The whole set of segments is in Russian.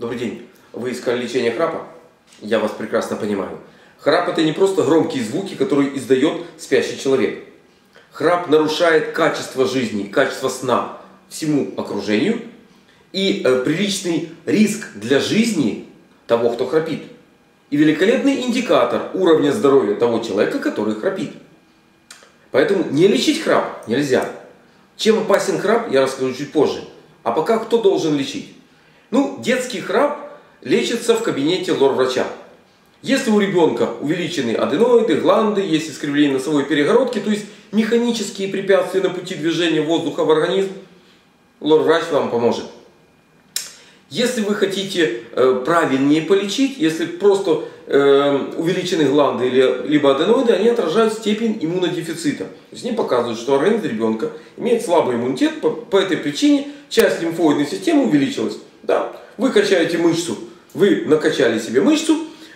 Добрый день. Вы искали лечение храпа? Я вас прекрасно понимаю. Храп — это не просто громкие звуки, которые издает спящий человек. Храп нарушает качество жизни, качество сна всему окружению и приличный риск для жизни того, кто храпит. И великолепный индикатор уровня здоровья того человека, который храпит. Поэтому не лечить храп нельзя. Чем опасен храп, я расскажу чуть позже. А пока кто должен лечить? Детский храп лечится в кабинете лор-врача. Если у ребенка увеличены аденоиды, гланды, есть искривление носовой перегородки, то есть механические препятствия на пути движения воздуха в организм, лор-врач вам поможет. Если вы хотите правильнее полечить, если просто увеличены гланды либо аденоиды, они отражают степень иммунодефицита. То есть они показывают, что организм ребенка имеет слабый иммунитет, по этой причине часть лимфоидной системы увеличилась. Да? Вы качаете мышцу, вы накачали себе мышцу,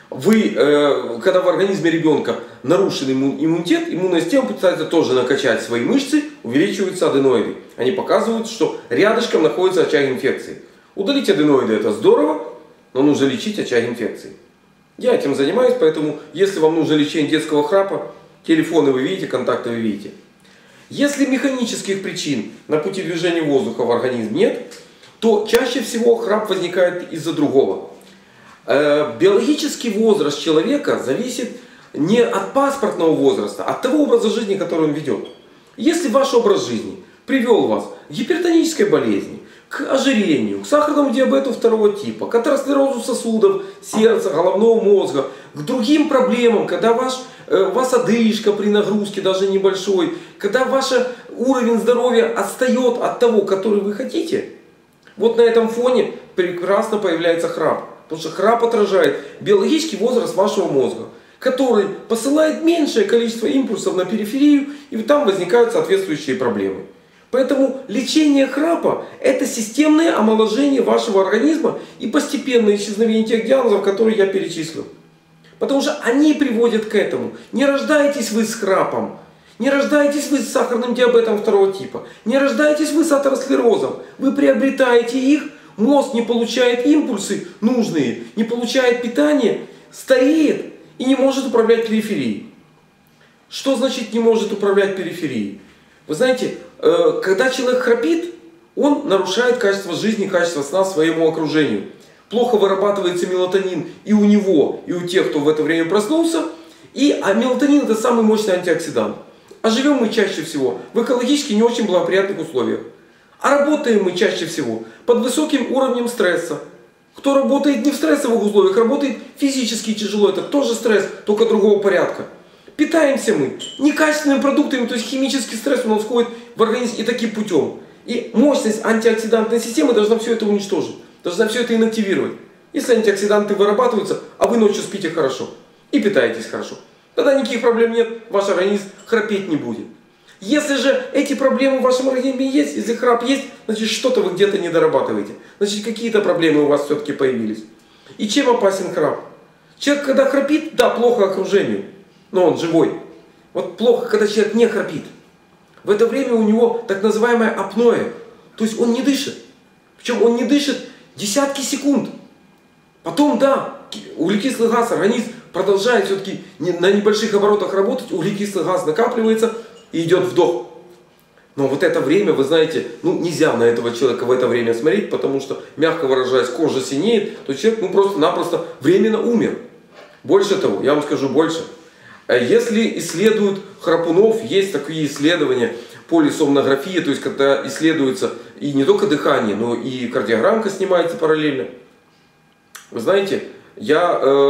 когда в организме ребенка нарушен иммунитет, иммунная система пытается тоже накачать свои мышцы, увеличиваются аденоиды. Они показывают, что рядышком находится очаг инфекции. Удалить аденоиды — это здорово, но нужно лечить очаг инфекции. Я этим занимаюсь, поэтому если вам нужно лечение детского храпа, телефоны вы видите, контакты вы видите. Если механических причин на пути движения воздуха в организм нет, то чаще всего храп возникает из-за другого. Биологический возраст человека зависит не от паспортного возраста, а от того образа жизни, который он ведет. Если ваш образ жизни привел вас к гипертонической болезни, к ожирению, к сахарному диабету второго типа, к атеросклерозу сосудов, сердца, головного мозга, к другим проблемам, когда у вас одышка при нагрузке даже небольшой, когда ваш уровень здоровья отстает от того, который вы хотите, вот на этом фоне прекрасно появляется храп. Потому что храп отражает биологический возраст вашего мозга, который посылает меньшее количество импульсов на периферию, и там возникают соответствующие проблемы. Поэтому лечение храпа — это системное омоложение вашего организма и постепенное исчезновение тех диагнозов, которые я перечислил. Потому что они приводят к этому. Не рождаетесь вы с храпом, не рождаетесь вы с сахарным диабетом второго типа, не рождаетесь вы с атеросклерозом. Вы приобретаете их, мозг не получает импульсы нужные, не получает питание, стареет и не может управлять периферией. Что значит не может управлять периферией? Вы знаете, когда человек храпит, он нарушает качество жизни, качество сна своему окружению. Плохо вырабатывается мелатонин и у него, и у тех, кто в это время проснулся. А мелатонин — это самый мощный антиоксидант. А живем мы чаще всего в экологически не очень благоприятных условиях. А работаем мы чаще всего под высоким уровнем стресса. Кто работает не в стрессовых условиях, работает физически тяжело. Это тоже стресс, только другого порядка. Питаемся мы некачественными продуктами, то есть химический стресс у нас входит в организм и таким путем. И мощность антиоксидантной системы должна все это уничтожить, должна все это инактивировать. Если антиоксиданты вырабатываются, а вы ночью спите хорошо и питаетесь хорошо, тогда никаких проблем нет, ваш организм храпеть не будет. Если же эти проблемы в вашем организме есть, если храп есть, значит что-то вы где-то не дорабатываете. Значит какие-то проблемы у вас все-таки появились. И чем опасен храп? Человек, когда храпит, да, плохо окружению, но он живой. Вот плохо, когда человек не храпит. В это время у него так называемая апноэ. То есть он не дышит. Причем он не дышит десятки секунд. Потом, да, углекислый газ, организм продолжает все-таки на небольших оборотах работать, углекислый газ накапливается и идет вдох. Но вот это время, вы знаете, нельзя на этого человека в это время смотреть, потому что, мягко выражаясь, кожа синеет, то человек просто-напросто временно умер. Больше того, я вам скажу больше. Если исследуют храпунов, есть такие исследования полисомнографии, то есть когда исследуется и не только дыхание, но и кардиограммка снимается параллельно. Вы знаете, я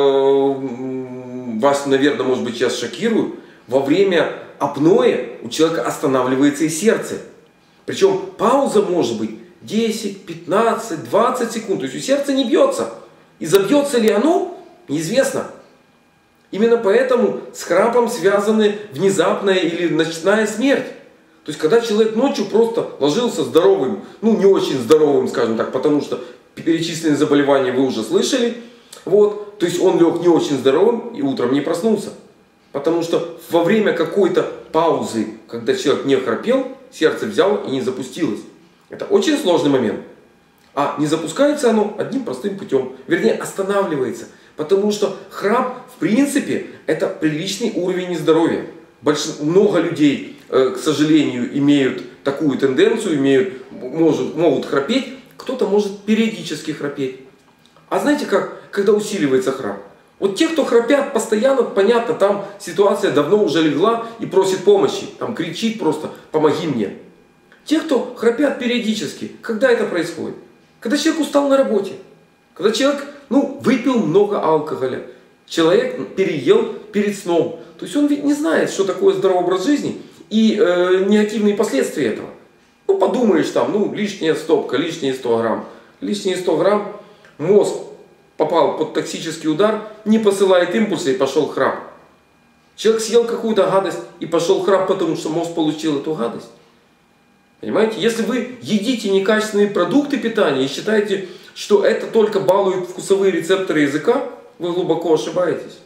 вас, наверное, может быть, сейчас шокирую. Во время апноэ у человека останавливается и сердце. Причем пауза может быть 10, 15, 20 секунд. То есть у сердца не бьется. И забьется ли оно, неизвестно. Именно поэтому с храпом связаны внезапная или ночная смерть. То есть когда человек ночью просто ложился здоровым, не очень здоровым, скажем так, потому что перечисленные заболевания вы уже слышали. Вот, то есть он лег не очень здоровым и утром не проснулся. Потому что во время какой-то паузы, когда человек не храпел, сердце взяло и не запустилось. Это очень сложный момент. А не запускается оно одним простым путем. Вернее, останавливается. Потому что храп, в принципе, это приличный уровень здоровья. Много людей, к сожалению, имеют такую тенденцию, могут храпеть. Кто-то может периодически храпеть. А знаете как, когда усиливается храп? Вот те, кто храпят постоянно, понятно, там ситуация давно уже легла и просит помощи. Там кричит просто: помоги мне. Те, кто храпят периодически, когда это происходит? Когда человек устал на работе. Когда человек выпил много алкоголя. Человек переел перед сном. То есть он ведь не знает, что такое здоровый образ жизни и негативные последствия этого. Подумаешь там, лишняя стопка, лишние 100 грамм. Лишние 100 грамм, мозг попал под токсический удар, не посылает импульсы и пошел храп. Человек съел какую-то гадость и пошел храп, потому что мозг получил эту гадость. Понимаете? Если вы едите некачественные продукты питания и считаете, что это только балует вкусовые рецепторы языка, вы глубоко ошибаетесь.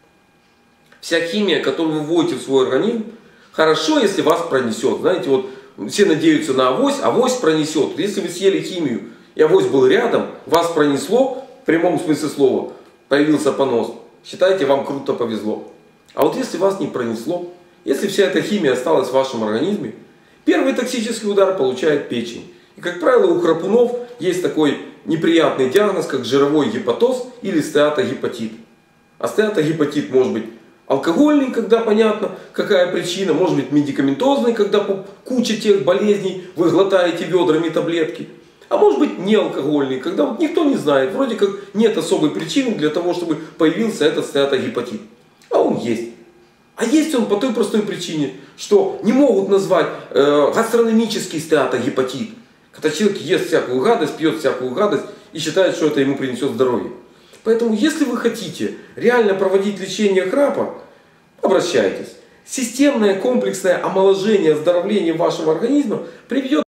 Вся химия, которую вы вводите в свой организм, хорошо, если вас пронесет. Знаете, вот все надеются на авось пронесет. Если вы съели химию, и авось был рядом, вас пронесло, в прямом смысле слова, появился понос, считайте, вам круто повезло. А вот если вас не пронесло, если вся эта химия осталась в вашем организме, первый токсический удар получает печень. И, как правило, у храпунов есть такой неприятный диагноз, как жировой гепатоз или стеатогепатит. А стеатогепатит может быть алкогольный, когда понятно, какая причина, может быть медикаментозный, когда куча тех болезней вы глотаете ведрами таблетки. А может быть не алкогольный, когда вот никто не знает, вроде как нет особой причины для того, чтобы появился этот стеатогепатит. А он есть. А есть он по той простой причине, что не могут назвать гастрономический стеатогепатит. Когда человек ест всякую гадость, пьет всякую гадость и считает, что это ему принесет здоровье. Поэтому, если вы хотите реально проводить лечение храпа, обращайтесь. Системное комплексное омоложение, оздоровление вашего организма приведет